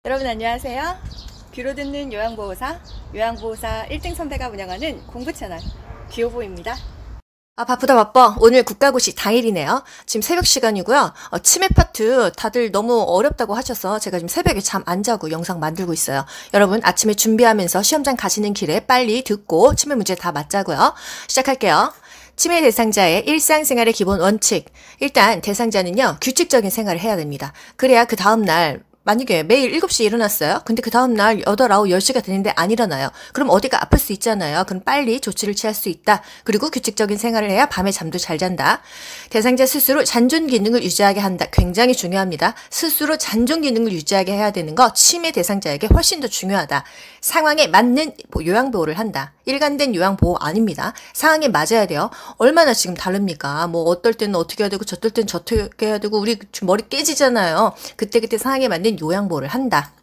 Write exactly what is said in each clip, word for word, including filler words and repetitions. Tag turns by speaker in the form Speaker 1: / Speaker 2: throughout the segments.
Speaker 1: 여러분 안녕하세요. 귀로 듣는 요양보호사, 요양보호사 일 등 선배가 운영하는 공부 채널 귀요보입니다. 아 바쁘다 바빠. 오늘 국가고시 당일이네요. 지금 새벽 시간이고요. 어, 치매 파트 다들 너무 어렵다고 하셔서 제가 지금 새벽에 잠 안 자고 영상 만들고 있어요. 여러분 아침에 준비하면서 시험장 가시는 길에 빨리 듣고 치매 문제 다 맞자고요. 시작할게요. 치매 대상자의 일상생활의 기본 원칙. 일단 대상자는요 규칙적인 생활을 해야 됩니다. 그래야 그 다음날 만약에 매일 일곱 시에 일어났어요. 근데 그 다음날 여덟, 아홉, 열 시가 되는데 안 일어나요. 그럼 어디가 아플 수 있잖아요. 그럼 빨리 조치를 취할 수 있다. 그리고 규칙적인 생활을 해야 밤에 잠도 잘 잔다. 대상자 스스로 잔존 기능을 유지하게 한다. 굉장히 중요합니다. 스스로 잔존 기능을 유지하게 해야 되는 거 치매 대상자에게 훨씬 더 중요하다. 상황에 맞는 요양보호를 한다. 일관된 요양보호 아닙니다. 상황에 맞아야 돼요. 얼마나 지금 다릅니까? 뭐 어떨 때는 어떻게 해야 되고 저떨 때는 저렇게 해야 되고 우리 머리 깨지잖아요. 그때그때 상황에 맞는 요양보호를 한다.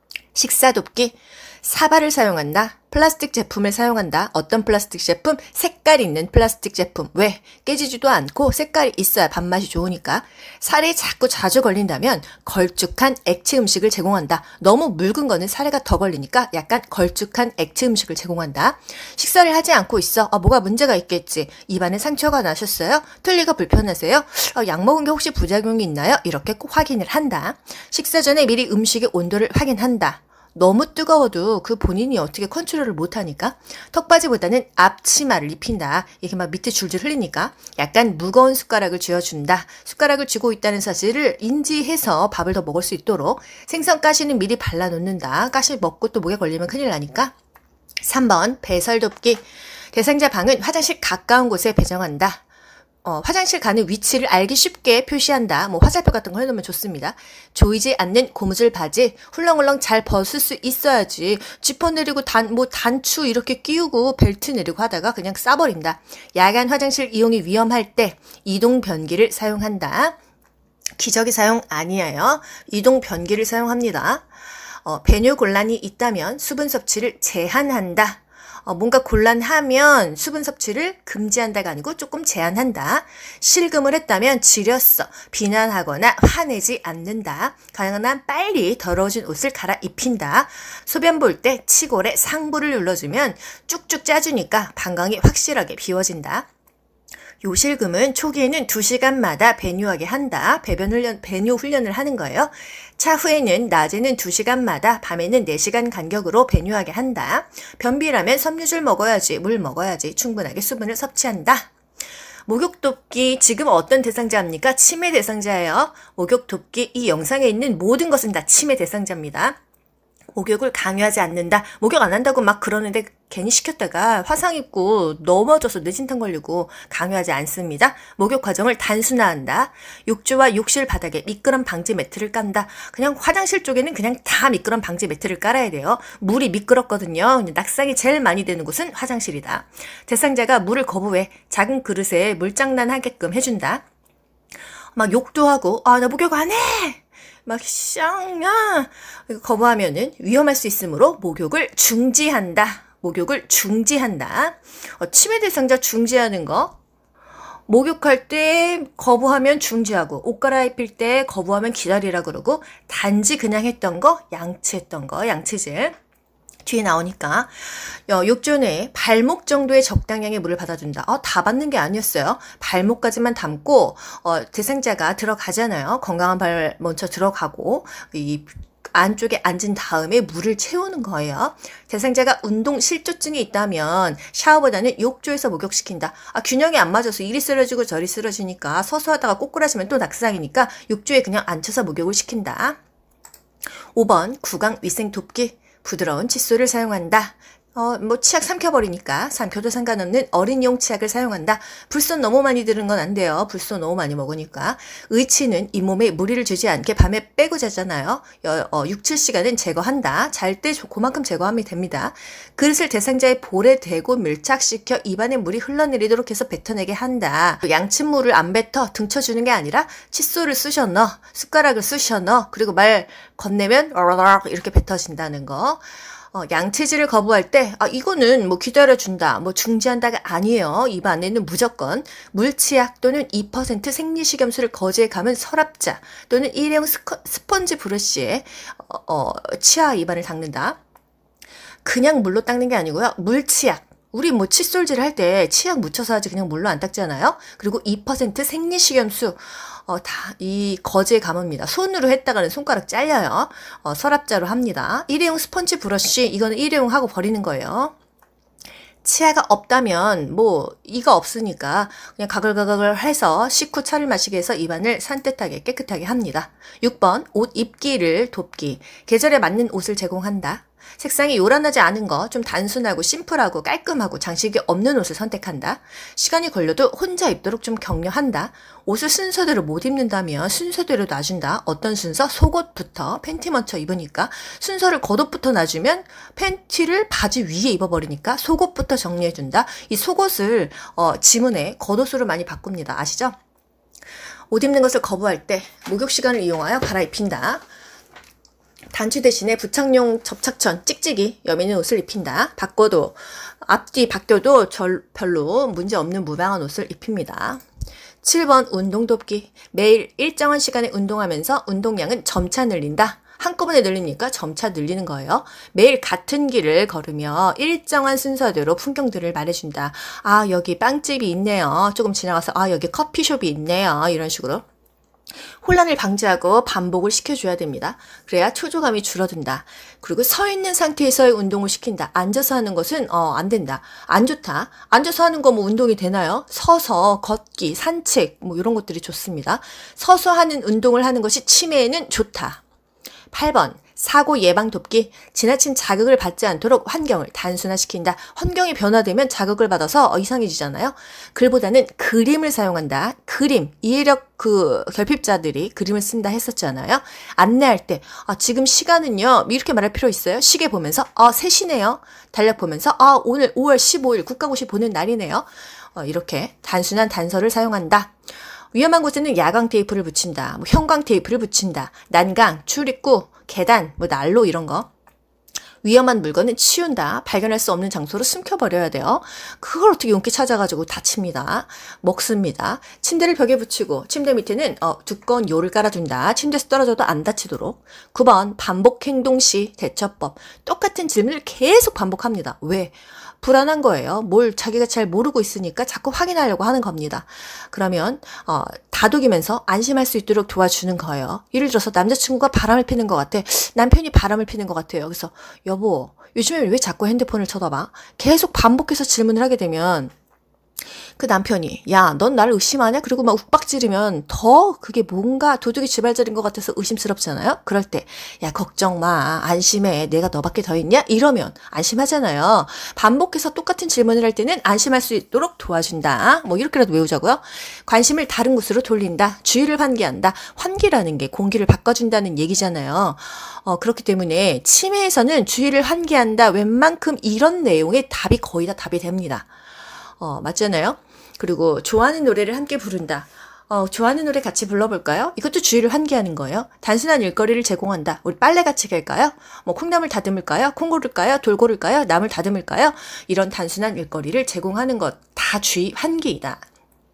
Speaker 1: 식사 돕기. 사발을 사용한다. 플라스틱 제품을 사용한다. 어떤 플라스틱 제품? 색깔 있는 플라스틱 제품. 왜? 깨지지도 않고 색깔이 있어야 밥맛이 좋으니까. 살이 자꾸 자주 걸린다면 걸쭉한 액체 음식을 제공한다. 너무 묽은 거는 살에가 더 걸리니까 약간 걸쭉한 액체 음식을 제공한다. 식사를 하지 않고 있어. 아, 뭐가 문제가 있겠지. 입안에 상처가 나셨어요? 틀니가 불편하세요? 아, 약 먹은 게 혹시 부작용이 있나요? 이렇게 꼭 확인을 한다. 식사 전에 미리 음식의 온도를 확인한다. 너무 뜨거워도 그 본인이 어떻게 컨트롤을 못하니까 턱받이보다는 앞치마를 입힌다. 이렇게 막 밑에 줄줄 흘리니까 약간 무거운 숟가락을 쥐어준다. 숟가락을 쥐고 있다는 사실을 인지해서 밥을 더 먹을 수 있도록 생선 가시는 미리 발라놓는다. 가시 먹고 또 목에 걸리면 큰일 나니까. 삼 번 배설 돕기. 대상자 방은 화장실 가까운 곳에 배정한다. 어, 화장실 가는 위치를 알기 쉽게 표시한다. 뭐 화살표 같은 거 해놓으면 좋습니다. 조이지 않는 고무줄 바지 훌렁훌렁 잘 벗을 수 있어야지. 지퍼 내리고 단, 뭐 단추 이렇게 끼우고 벨트 내리고 하다가 그냥 싸버린다. 야간 화장실 이용이 위험할 때 이동 변기를 사용한다. 기저귀 사용 아니에요. 이동 변기를 사용합니다. 어, 배뇨 곤란이 있다면 수분 섭취를 제한한다. 어, 뭔가 곤란하면 수분 섭취를 금지한다가 아니고 조금 제한한다. 실금을 했다면 지렸어. 비난하거나 화내지 않는다. 가능한 빨리 더러워진 옷을 갈아입힌다. 소변 볼 때 치골에 상부를 눌러주면 쭉쭉 짜주니까 방광이 확실하게 비워진다. 요실금은 초기에는 두 시간마다 배뇨하게 한다. 배변 훈련, 배뇨 훈련을 하는 거예요. 차후에는 낮에는 두 시간마다 밤에는 네 시간 간격으로 배뇨하게 한다. 변비라면 섬유질 먹어야지, 물 먹어야지, 충분하게 수분을 섭취한다. 목욕 돕기 지금 어떤 대상자입니까? 치매 대상자예요. 목욕 돕기 이 영상에 있는 모든 것은 다 치매 대상자입니다. 목욕을 강요하지 않는다. 목욕 안 한다고 막 그러는데 괜히 시켰다가 화상 입고 넘어져서 뇌진탕 걸리고 강요하지 않습니다. 목욕 과정을 단순화한다. 욕조와 욕실 바닥에 미끄럼 방지 매트를 깐다. 그냥 화장실 쪽에는 그냥 다 미끄럼 방지 매트를 깔아야 돼요. 물이 미끄럽거든요. 낙상이 제일 많이 되는 곳은 화장실이다. 대상자가 물을 거부해 작은 그릇에 물장난 하게끔 해준다. 막 욕도 하고 아 나 목욕 안 해! 막 쌍야 거부하면은 위험할 수 있으므로 목욕을 중지한다. 목욕을 중지한다. 어, 치매 대상자 중지하는 거. 목욕할 때 거부하면 중지하고 옷 갈아입힐 때 거부하면 기다리라 그러고 단지 그냥 했던 거 양치했던 거 양치질. 뒤에 나오니까 어, 욕조 내에 발목 정도의 적당량의 물을 받아준다. 어, 다 받는 게 아니었어요. 발목까지만 담고 어, 대상자가 들어가잖아요. 건강한 발 먼저 들어가고 이 안쪽에 앉은 다음에 물을 채우는 거예요. 대상자가 운동 실조증이 있다면 샤워보다는 욕조에서 목욕시킨다. 아, 균형이 안 맞아서 이리 쓰러지고 저리 쓰러지니까 서서 하다가 꼬꾸라지면 또 낙상이니까 욕조에 그냥 앉혀서 목욕을 시킨다. 오 번 구강 위생 돕기. 부드러운 칫솔을 사용한다. 어, 뭐 치약 삼켜버리니까 삼켜도 상관없는 어린이용 치약을 사용한다. 불소 너무 많이 들은 건 안 돼요. 불소 너무 많이 먹으니까. 의치는 잇몸에 무리를 주지 않게 밤에 빼고 자잖아요. 어, 육, 칠 시간은 제거한다. 잘 때 그만큼 제거하면 됩니다. 그릇을 대상자의 볼에 대고 밀착시켜 입안에 물이 흘러내리도록 해서 뱉어내게 한다. 양침물을 안 뱉어 등쳐주는 게 아니라 칫솔을 쑤셔 넣어. 숟가락을 쑤셔 넣어. 그리고 말 건네면 이렇게 뱉어진다는 거. 어, 양체질을 거부할 때, 아, 이거는 뭐 기다려준다, 뭐 중지한다가 아니에요. 입안에는 무조건 물치약 또는 이 퍼센트 생리식염수를 거즈에 감은 서랍자 또는 일회용 스커, 스펀지 브러쉬에 어, 어, 치아 입안을 닦는다. 그냥 물로 닦는 게 아니고요. 물치약. 우리 뭐 칫솔질 할 때 치약 묻혀서 하지 그냥 물로 안 닦잖아요. 그리고 이 퍼센트 생리식염수. 어, 다, 이 거즈에 감읍니다. 손으로 했다가는 손가락 잘려요. 어, 서랍자로 합니다. 일회용 스펀지 브러쉬, 이거는 일회용 하고 버리는 거예요. 치아가 없다면, 뭐, 이가 없으니까, 그냥 가글가글 해서 식후 차를 마시게 해서 입안을 산뜻하게 깨끗하게 합니다. 육 번, 옷 입기를 돕기. 계절에 맞는 옷을 제공한다. 색상이 요란하지 않은 거, 좀 단순하고 심플하고 깔끔하고 장식이 없는 옷을 선택한다. 시간이 걸려도 혼자 입도록 좀 격려한다. 옷을 순서대로 못 입는다면 순서대로 놔준다. 어떤 순서? 속옷부터 팬티 먼저 입으니까 순서를 겉옷부터 놔주면 팬티를 바지 위에 입어버리니까 속옷부터 정리해준다. 이 속옷을 어, 지문에 겉옷으로 많이 바꿉니다. 아시죠? 옷 입는 것을 거부할 때 목욕 시간을 이용하여 갈아입힌다. 단추 대신에 부착용 접착천, 찍찍이, 여미 있는 옷을 입힌다. 바꿔도, 앞뒤 바뀌어도 절, 별로 문제 없는 무방한 옷을 입힙니다. 칠 번 운동 돕기. 매일 일정한 시간에 운동하면서 운동량은 점차 늘린다. 한꺼번에 늘리니까 점차 늘리는 거예요. 매일 같은 길을 걸으며 일정한 순서대로 풍경들을 말해준다. 아, 여기 빵집이 있네요. 조금 지나가서 아, 여기 커피숍이 있네요. 이런 식으로. 혼란을 방지하고 반복을 시켜줘야 됩니다. 그래야 초조감이 줄어든다. 그리고 서 있는 상태에서의 운동을 시킨다. 앉아서 하는 것은 어, 안 된다. 안 좋다. 앉아서 하는 거 뭐 운동이 되나요? 서서 걷기, 산책 뭐 이런 것들이 좋습니다. 서서 하는 운동을 하는 것이 치매에는 좋다. 팔 번 사고 예방 돕기. 지나친 자극을 받지 않도록 환경을 단순화시킨다. 환경이 변화되면 자극을 받아서 이상해지잖아요. 글보다는 그림을 사용한다. 그림, 이해력 그 결핍자들이 그림을 쓴다 했었잖아요. 안내할 때 아, 지금 시간은요. 이렇게 말할 필요 있어요. 시계 보면서 아, 세 시네요. 달력 보면서 아, 오늘 오월 십오일 국가고시 보는 날이네요. 어, 이렇게 단순한 단서를 사용한다. 위험한 곳에는 야광 테이프를 붙인다. 뭐 형광 테이프를 붙인다. 난강, 출입구, 계단, 뭐 난로 이런 거. 위험한 물건은 치운다. 발견할 수 없는 장소로 숨겨버려야 돼요. 그걸 어떻게 용기 찾아가지고 다칩니다. 먹습니다. 침대를 벽에 붙이고 침대 밑에는 어, 두꺼운 요를 깔아준다. 침대에서 떨어져도 안 다치도록. 구 번 반복 행동 시 대처법. 똑같은 질문을 계속 반복합니다. 왜? 불안한 거예요. 뭘 자기가 잘 모르고 있으니까 자꾸 확인하려고 하는 겁니다. 그러면 어, 다독이면서 안심할 수 있도록 도와주는 거예요. 예를 들어서 남자친구가 바람을 피는 것 같아. 남편이 바람을 피는 것 같아요. 그래서 여보, 요즘에 왜 자꾸 핸드폰을 쳐다봐? 계속 반복해서 질문을 하게 되면 그 남편이 야, 넌 나를 의심하냐? 그리고 막 욱박지르면 더 그게 뭔가 도둑이 지발자린 것 같아서 의심스럽잖아요. 그럴 때 야, 걱정 마. 안심해. 내가 너밖에 더 있냐? 이러면 안심하잖아요. 반복해서 똑같은 질문을 할 때는 안심할 수 있도록 도와준다. 뭐 이렇게라도 외우자고요. 관심을 다른 곳으로 돌린다. 주의를 환기한다. 환기라는 게 공기를 바꿔준다는 얘기잖아요. 어, 그렇기 때문에 치매에서는 주의를 환기한다. 웬만큼 이런 내용의 답이 거의 다 답이 됩니다. 어, 맞잖아요? 그리고 좋아하는 노래를 함께 부른다. 어, 좋아하는 노래 같이 불러볼까요? 이것도 주의를 환기하는 거예요. 단순한 일거리를 제공한다. 우리 빨래 같이 갈까요? 뭐 콩나물 다듬을까요? 콩 고를까요? 돌 고를까요? 나물 다듬을까요? 이런 단순한 일거리를 제공하는 것 다 주의 환기이다.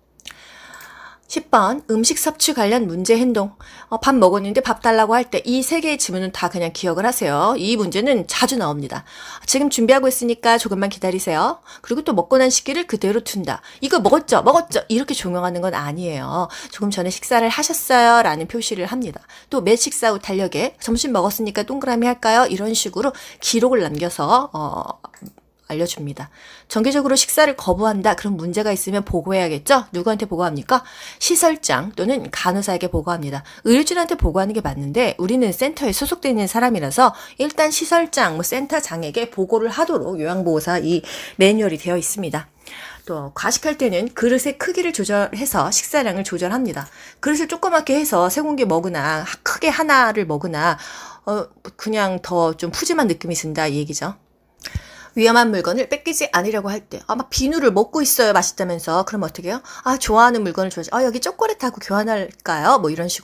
Speaker 1: 십 번 음식 섭취 관련 문제 행동. 어, 밥 먹었는데 밥 달라고 할 때 이 세 개의 지문은 다 그냥 기억을 하세요. 이 문제는 자주 나옵니다. 지금 준비하고 있으니까 조금만 기다리세요. 그리고 또 먹고 난 시기를 그대로 둔다. 이거 먹었죠? 먹었죠? 이렇게 종용하는 건 아니에요. 조금 전에 식사를 하셨어요? 라는 표시를 합니다. 또 몇 식사 후 달력에 점심 먹었으니까 동그라미 할까요? 이런 식으로 기록을 남겨서 어, 알려줍니다. 정기적으로 식사를 거부한다. 그런 문제가 있으면 보고해야겠죠? 누구한테 보고합니까? 시설장 또는 간호사에게 보고합니다. 의료진한테 보고하는 게 맞는데 우리는 센터에 소속되어 있는 사람이라서 일단 시설장, 뭐 센터장에게 보고를 하도록 요양보호사 이 매뉴얼이 되어 있습니다. 또 과식할 때는 그릇의 크기를 조절해서 식사량을 조절합니다. 그릇을 조그맣게 해서 세 공기 먹으나 크게 하나를 먹으나 어, 그냥 더 좀 푸짐한 느낌이 든다 이 얘기죠. 위험한 물건을 뺏기지 않으려고 할 때, 아, 막 비누를 먹고 있어요. 맛있다면서. 그럼 어떻게 해요? 아, 좋아하는 물건을 줘야지. 아, 여기 초콜릿하고 교환할까요? 뭐 이런 식으로.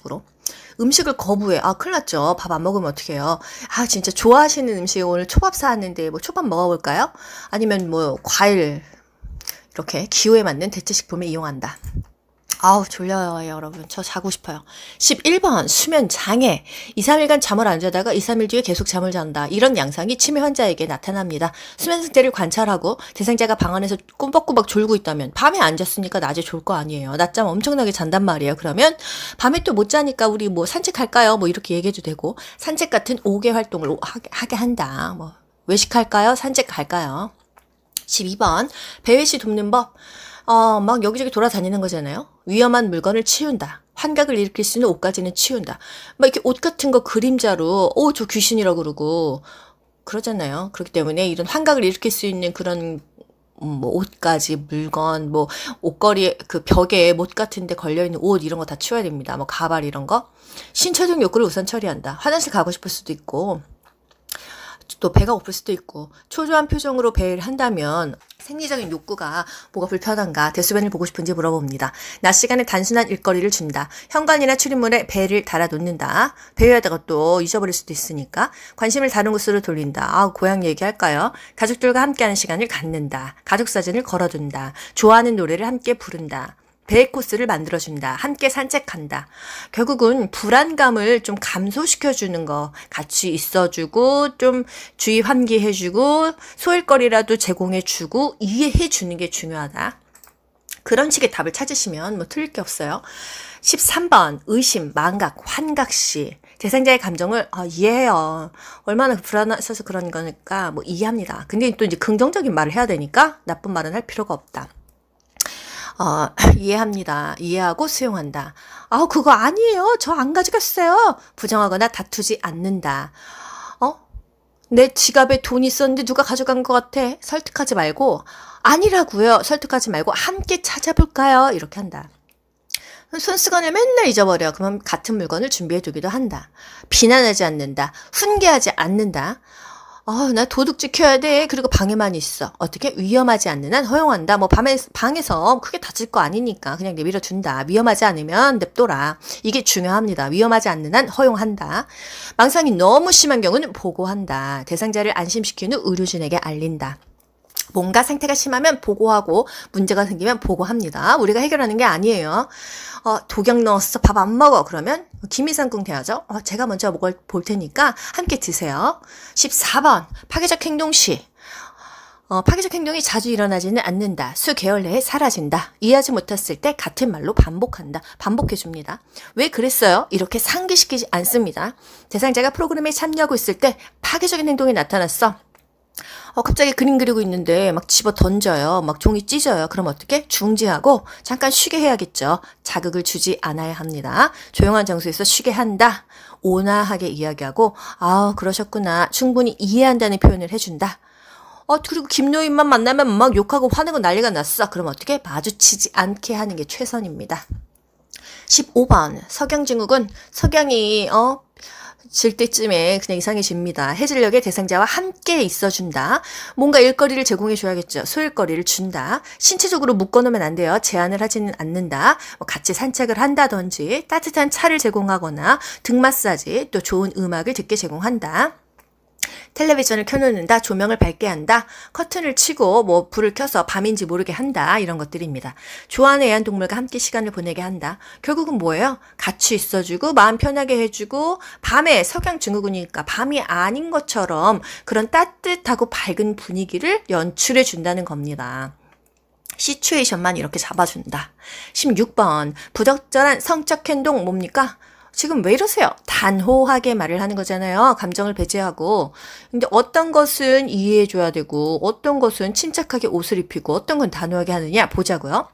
Speaker 1: 음식을 거부해. 아, 큰일 났죠. 밥 안 먹으면 어떡해요. 아, 진짜 좋아하시는 음식 오늘 초밥 사왔는데 뭐 초밥 먹어볼까요? 아니면 뭐 과일 이렇게 기호에 맞는 대체식품을 이용한다. 아우 졸려요 여러분. 저 자고 싶어요. 십일 번 수면 장애. 이, 삼 일간 잠을 안 자다가 이, 삼 일 뒤에 계속 잠을 잔다. 이런 양상이 치매 환자에게 나타납니다. 수면 상태를 관찰하고 대상자가 방 안에서 꼬박꼬박 졸고 있다면 밤에 안 잤으니까 낮에 졸 거 아니에요. 낮잠 엄청나게 잔단 말이에요. 그러면 밤에 또 못 자니까 우리 뭐 산책할까요? 뭐 이렇게 얘기해도 되고 산책 같은 오 개 활동을 하게, 하게 한다. 뭐 외식할까요? 산책 갈까요? 십이 번 배회시 돕는 법. 어, 막 여기저기 돌아다니는 거잖아요. 위험한 물건을 치운다. 환각을 일으킬 수 있는 옷까지는 치운다. 막 이렇게 옷 같은 거 그림자로 오, 저 귀신이라고 그러고 그러잖아요. 그렇기 때문에 이런 환각을 일으킬 수 있는 그런 음, 뭐 옷까지 물건 뭐 옷걸이 그 벽에 못 같은 데 걸려 있는 옷 이런 거 다 치워야 됩니다. 뭐 가발 이런 거. 신체적 욕구를 우선 처리한다. 화장실 가고 싶을 수도 있고 또 배가 고플 수도 있고 초조한 표정으로 배회를 한다면 생리적인 욕구가 뭐가 불편한가 대소변을 보고 싶은지 물어봅니다. 낮 시간에 단순한 일거리를 준다. 현관이나 출입문에 배를 달아놓는다. 배회하다가 또 잊어버릴 수도 있으니까 관심을 다른 곳으로 돌린다. 아, 고향 얘기할까요? 가족들과 함께하는 시간을 갖는다. 가족사진을 걸어둔다. 좋아하는 노래를 함께 부른다. 배회 코스를 만들어준다. 함께 산책한다. 결국은 불안감을 좀 감소시켜주는 거. 같이 있어주고 좀 주의 환기해주고 소일거리라도 제공해주고 이해해주는 게 중요하다. 그런 식의 답을 찾으시면 뭐 틀릴 게 없어요. 십삼 번 의심, 망각, 환각시. 대상자의 감정을 아, 이해해요. 얼마나 불안해서 그런 거니까 뭐 이해합니다. 근데 또 이제 긍정적인 말을 해야 되니까 나쁜 말은 할 필요가 없다. 어, 이해합니다. 이해하고 수용한다. 아우, 그거 아니에요. 저 안 가져갔어요. 부정하거나 다투지 않는다. 어? 내 지갑에 돈 있었는데 누가 가져간 것 같아. 설득하지 말고, 아니라고요. 설득하지 말고, 함께 찾아볼까요? 이렇게 한다. 손수건을 맨날 잊어버려. 그러면 같은 물건을 준비해두기도 한다. 비난하지 않는다. 훈계하지 않는다. 아, 나 도둑 지켜야 돼. 그리고 방에만 있어. 어떻게? 위험하지 않는 한 허용한다. 뭐 밤에 방에서 크게 다칠 거 아니니까 그냥 내버려 둔다. 위험하지 않으면 냅둬라. 이게 중요합니다. 위험하지 않는 한 허용한다. 망상이 너무 심한 경우는 보고한다. 대상자를 안심시키는 의료진에게 알린다. 뭔가 상태가 심하면 보고하고 문제가 생기면 보고합니다. 우리가 해결하는 게 아니에요. 어, 독약 넣었어. 밥 안 먹어. 그러면 김이상궁 돼야죠. 어, 제가 먼저 먹을 볼 테니까 함께 드세요. 십사 번 파괴적 행동 시. 어, 파괴적 행동이 자주 일어나지는 않는다. 수개월 내에 사라진다. 이해하지 못했을 때 같은 말로 반복한다. 반복해줍니다. 왜 그랬어요? 이렇게 상기시키지 않습니다. 대상자가 프로그램에 참여하고 있을 때 파괴적인 행동이 나타났어. 어, 갑자기 그림 그리고 있는데 막 집어 던져요. 막 종이 찢어요. 그럼 어떻게? 중지하고 잠깐 쉬게 해야겠죠. 자극을 주지 않아야 합니다. 조용한 장소에서 쉬게 한다. 온화하게 이야기하고 아, 그러셨구나. 충분히 이해한다는 표현을 해준다. 어, 그리고 김노인만 만나면 막 욕하고 화내고 난리가 났어. 그럼 어떻게? 마주치지 않게 하는 게 최선입니다. 십오 번 석양증후군. 석양이 어 질 때쯤에 그냥 이상해집니다. 해질녘에 대상자와 함께 있어준다. 뭔가 일거리를 제공해줘야겠죠. 소일거리를 준다. 신체적으로 묶어놓으면 안 돼요. 제한을 하지는 않는다. 뭐 같이 산책을 한다든지 따뜻한 차를 제공하거나 등 마사지 또 좋은 음악을 듣게 제공한다. 텔레비전을 켜놓는다. 조명을 밝게 한다. 커튼을 치고 뭐 불을 켜서 밤인지 모르게 한다. 이런 것들입니다. 좋아하는 애완동물과 함께 시간을 보내게 한다. 결국은 뭐예요? 같이 있어주고 마음 편하게 해주고 밤에 석양증후군이니까 밤이 아닌 것처럼 그런 따뜻하고 밝은 분위기를 연출해 준다는 겁니다. 시츄에이션만 이렇게 잡아준다. 십육 번 부적절한 성적 행동 뭡니까? 지금 왜 이러세요? 단호하게 말을 하는 거잖아요. 감정을 배제하고. 근데 어떤 것은 이해해줘야 되고 어떤 것은 침착하게 옷을 입히고 어떤 건 단호하게 하느냐 보자고요.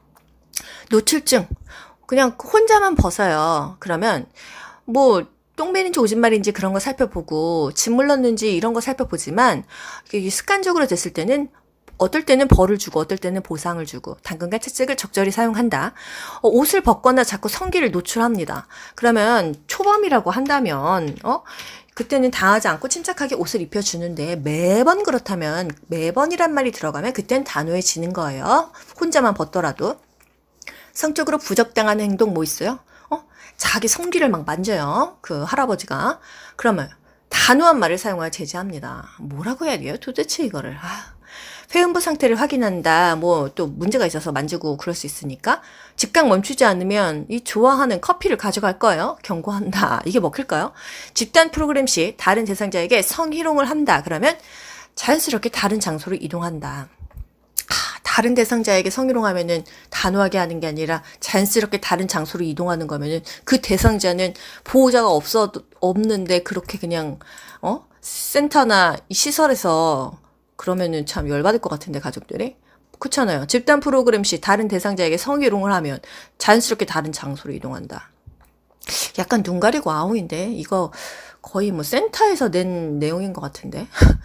Speaker 1: 노출증. 그냥 혼자만 벗어요. 그러면 뭐 똥매인지 오줌마인지 그런 거 살펴보고 침 물렀는지 이런 거 살펴보지만 이게 습관적으로 됐을 때는 어떨 때는 벌을 주고 어떨 때는 보상을 주고 당근과 채찍을 적절히 사용한다. 어, 옷을 벗거나 자꾸 성기를 노출합니다. 그러면 초범이라고 한다면 어 그때는 당하지 않고 침착하게 옷을 입혀주는데 매번 그렇다면 매번이란 말이 들어가면 그때는 단호해지는 거예요. 혼자만 벗더라도. 성적으로 부적당한 행동 뭐 있어요? 어? 자기 성기를 막 만져요. 그 할아버지가. 그러면 단호한 말을 사용하여 제지합니다. 뭐라고 해야 돼요? 도대체 이거를. 아, 회음부 상태를 확인한다. 뭐 또 문제가 있어서 만지고 그럴 수 있으니까 즉각 멈추지 않으면 이 좋아하는 커피를 가져갈 거예요. 경고한다. 이게 먹힐까요? 집단 프로그램 시 다른 대상자에게 성희롱을 한다. 그러면 자연스럽게 다른 장소로 이동한다. 아, 다른 대상자에게 성희롱하면은 단호하게 하는 게 아니라 자연스럽게 다른 장소로 이동하는 거면은 그 대상자는 보호자가 없어 없는데 그렇게 그냥 어 센터나 이 시설에서 그러면은 참 열받을 것 같은데 가족들이. 그렇잖아요. 집단 프로그램 시 다른 대상자에게 성희롱을 하면 자연스럽게 다른 장소로 이동한다. 약간 눈 가리고 아웅인데 이거 거의 뭐 센터에서 낸 내용인 것 같은데.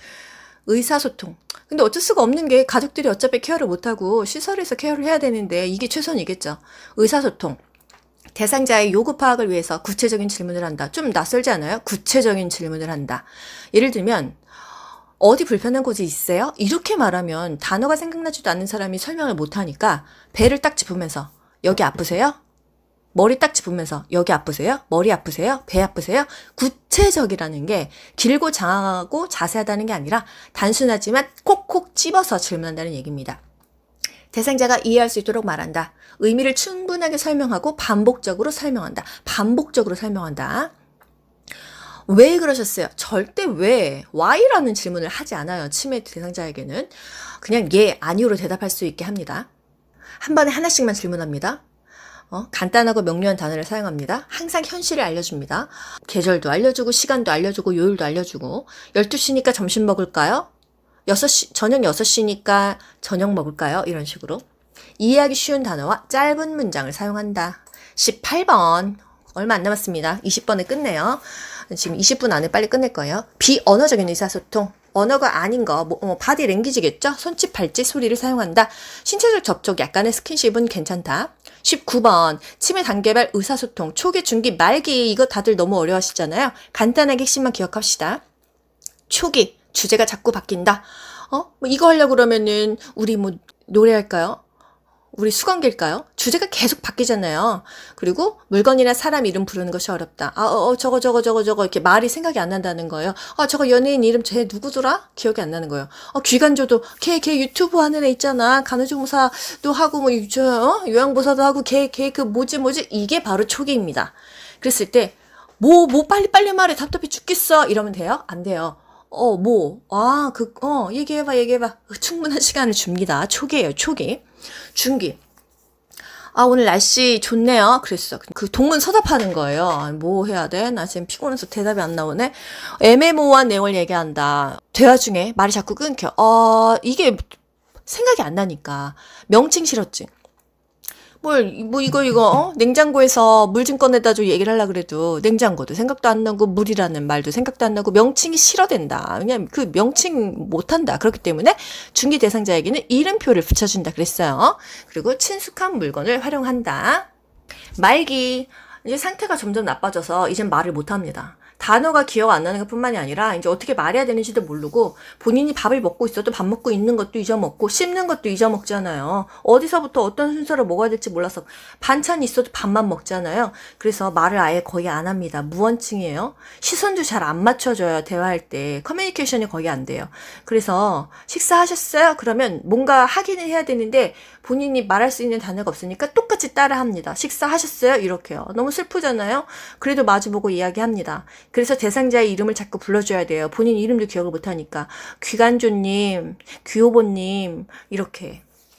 Speaker 1: 의사소통. 근데 어쩔 수가 없는 게 가족들이 어차피 케어를 못하고 시설에서 케어를 해야 되는데 이게 최선이겠죠. 의사소통. 대상자의 요구 파악을 위해서 구체적인 질문을 한다. 좀 낯설지 않아요? 구체적인 질문을 한다. 예를 들면 어디 불편한 곳이 있어요? 이렇게 말하면 단어가 생각나지도 않는 사람이 설명을 못하니까 배를 딱 짚으면서 여기 아프세요? 머리 딱 짚으면서 여기 아프세요? 머리 아프세요? 배 아프세요? 구체적이라는 게 길고 장황하고 자세하다는 게 아니라 단순하지만 콕콕 집어서 질문한다는 얘기입니다. 대상자가 이해할 수 있도록 말한다. 의미를 충분하게 설명하고 반복적으로 설명한다. 반복적으로 설명한다. 왜 그러셨어요? 절대 왜, why라는 질문을 하지 않아요. 치매 대상자에게는. 그냥 예, 아니오로 대답할 수 있게 합니다. 한 번에 하나씩만 질문합니다. 어, 간단하고 명료한 단어를 사용합니다. 항상 현실을 알려줍니다. 계절도 알려주고 시간도 알려주고 요일도 알려주고 열두 시니까 점심 먹을까요? 여섯 시, 저녁 여섯 시니까 저녁 먹을까요? 이런 식으로. 이해하기 쉬운 단어와 짧은 문장을 사용한다. 십팔 번. 얼마 안 남았습니다. 이십 번에 끝내요. 지금 이십 분 안에 빨리 끝낼 거예요. 비언어적인 의사소통. 언어가 아닌 거, 뭐, 어, 바디 랭귀지겠죠? 손짓, 발짓, 소리를 사용한다. 신체적 접촉, 약간의 스킨십은 괜찮다. 십구 번. 치매 단계별 의사소통. 초기, 중기, 말기. 이거 다들 너무 어려워하시잖아요. 간단하게 핵심만 기억합시다. 초기. 주제가 자꾸 바뀐다. 어? 뭐 이거 하려고 그러면은, 우리 뭐, 노래할까요? 우리 수건길까요? 주제가 계속 바뀌잖아요. 그리고 물건이나 사람 이름 부르는 것이 어렵다. 아, 어, 어, 저거, 저거, 저거, 저거, 이렇게 말이 생각이 안 난다는 거예요. 아, 저거 연예인 이름 쟤 누구더라? 기억이 안 나는 거예요. 어, 귀간조도, 걔, 걔 유튜브 하는 애 있잖아. 간호조무사도 하고, 뭐, 저, 어? 요양보사도 하고, 걔, 걔, 그, 뭐지, 뭐지? 이게 바로 초기입니다. 그랬을 때, 뭐, 뭐, 빨리, 빨리 말해. 답답해 죽겠어. 이러면 돼요? 안 돼요. 어, 뭐, 아, 그, 어, 얘기해봐, 얘기해봐. 충분한 시간을 줍니다. 초기예요, 초기. 중기. 아, 오늘 날씨 좋네요. 그랬어. 그 동문서답하는 거예요. 아, 뭐 해야 돼? 나 지금 피곤해서 대답이 안 나오네. 애매모호한 내용을 얘기한다. 대화 중에 말이 자꾸 끊겨. 어, 이게 생각이 안 나니까. 명칭 실었지. 뭘, 뭐, 이거, 이거, 어? 냉장고에서 물 좀 꺼내다 줘 얘기를 하려고 그래도, 냉장고도 생각도 안 나고, 물이라는 말도 생각도 안 나고, 명칭이 싫어된다. 그냥 그 명칭 못한다. 그렇기 때문에 중기 대상자에게는 이름표를 붙여준다 그랬어요. 그리고 친숙한 물건을 활용한다. 말기. 이제 상태가 점점 나빠져서 이젠 말을 못합니다. 단어가 기억 안 나는 것 뿐만이 아니라 이제 어떻게 말해야 되는지도 모르고 본인이 밥을 먹고 있어도 밥 먹고 있는 것도 잊어먹고 씹는 것도 잊어먹잖아요. 어디서부터 어떤 순서를 먹어야 될지 몰라서 반찬이 있어도 밥만 먹잖아요. 그래서 말을 아예 거의 안 합니다. 무언증이에요. 시선도 잘 안 맞춰져요. 대화할 때. 커뮤니케이션이 거의 안 돼요. 그래서 식사하셨어요? 그러면 뭔가 하기는 해야 되는데 본인이 말할 수 있는 단어가 없으니까 똑같이 따라합니다. 식사하셨어요? 이렇게요. 너무 슬프잖아요. 그래도 마주보고 이야기합니다. 그래서 대상자의 이름을 자꾸 불러줘야 돼요. 본인 이름도 기억을 못하니까. 귀간조님, 귀호보님 이렇게.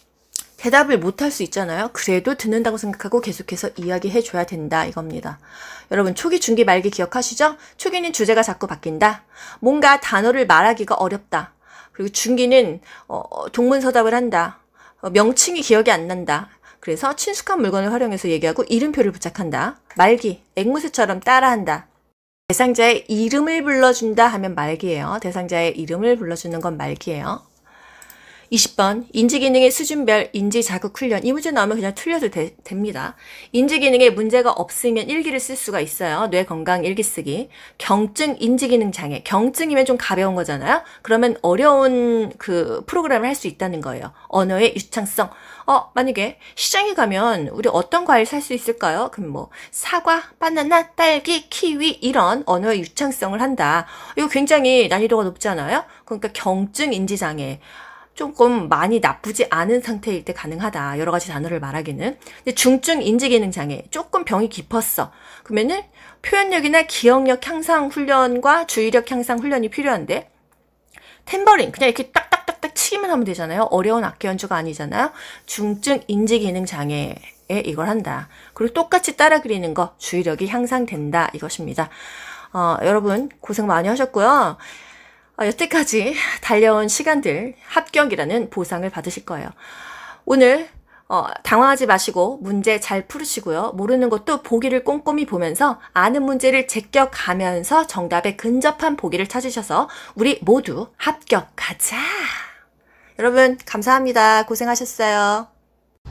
Speaker 1: 대답을 못할 수 있잖아요. 그래도 듣는다고 생각하고 계속해서 이야기해줘야 된다 이겁니다. 여러분 초기, 중기, 말기 기억하시죠? 초기는 주제가 자꾸 바뀐다. 뭔가 단어를 말하기가 어렵다. 그리고 중기는 어, 동문서답을 한다. 어, 명칭이 기억이 안 난다. 그래서 친숙한 물건을 활용해서 얘기하고 이름표를 부착한다. 말기, 앵무새처럼 따라한다. 대상자의 이름을 불러준다 하면 말기예요. 대상자의 이름을 불러주는 건 말기예요. 이십 번 인지기능의 수준별 인지자극훈련. 이 문제 나오면 그냥 틀려도 되, 됩니다. 인지기능에 문제가 없으면 일기를 쓸 수가 있어요. 뇌건강 일기 쓰기. 경증 인지기능 장애. 경증이면 좀 가벼운 거잖아요. 그러면 어려운 그 프로그램을 할 수 있다는 거예요. 언어의 유창성. 어 만약에 시장에 가면 우리 어떤 과일 살 수 있을까요? 그럼 뭐 사과, 바나나, 딸기, 키위 이런 언어의 유창성을 한다. 이거 굉장히 난이도가 높잖아요. 그러니까 경증 인지장애. 조금 많이 나쁘지 않은 상태일 때 가능하다. 여러 가지 단어를 말하기는. 근데 중증 인지기능 장애. 조금 병이 깊었어. 그러면은 표현력이나 기억력 향상 훈련과 주의력 향상 훈련이 필요한데 탬버린 그냥 이렇게 딱딱딱딱 치기만 하면 되잖아요. 어려운 악기 연주가 아니잖아요. 중증 인지기능 장애에 이걸 한다. 그리고 똑같이 따라 그리는 거 주의력이 향상된다. 이것입니다. 어, 여러분 고생 많이 하셨고요. 어, 여태까지 달려온 시간들 합격이라는 보상을 받으실 거예요. 오늘 어, 당황하지 마시고 문제 잘 풀으시고요. 모르는 것도 보기를 꼼꼼히 보면서 아는 문제를 제껴가면서 정답에 근접한 보기를 찾으셔서 우리 모두 합격하자. 여러분 감사합니다. 고생하셨어요.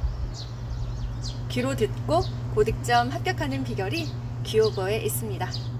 Speaker 1: 귀로 듣고 고득점 합격하는 비결이 귀오버에 있습니다.